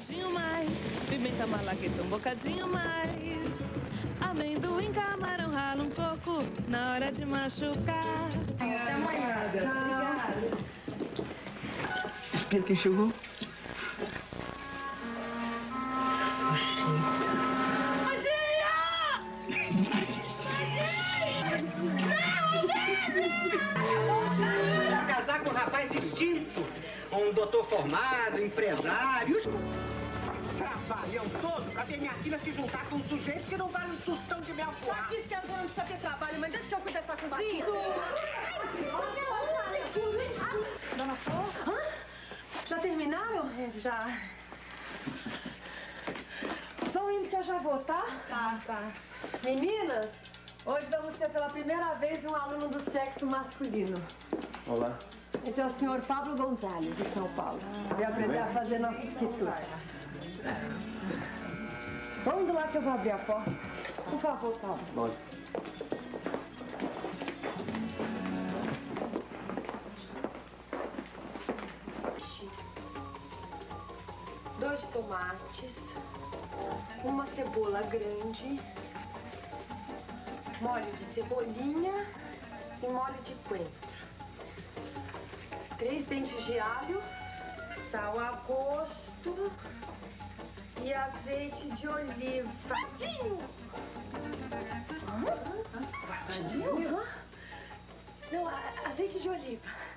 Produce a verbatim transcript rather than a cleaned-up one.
bocadinho mais. Pimenta malagueta um bocadinho mais. Amendoim, camarão, rala um coco na hora de machucar. Até amanhã. Obrigada. Espia quem chegou. Casar com um rapaz distinto, um doutor formado, empresário. Trabalhão todo pra ver minha filha se juntar com um sujeito que não vale um tostão de mel pro Já ar. disse que a dona não precisa ter trabalho, mas deixa que eu cuido dessa cozinha. Dona Flor? Hã? Já terminaram? Já. Vão indo que eu já vou, tá? Tá, tá. Meninas, hoje vamos ter pela primeira vez um aluno do sexo masculino. Olá. Esse é o senhor Pablo Gonzalez, de São Paulo. Vai aprender a fazer nossos quitutes. Vamos lá que eu vou abrir a porta. Por favor, Pablo. Olha. Dois tomates, uma cebola grande, molho de cebolinha e molho de coentro. Três dentes de alho, sal a gosto e azeite de oliva. Guardadinho! Guardadinho? Não, azeite de oliva.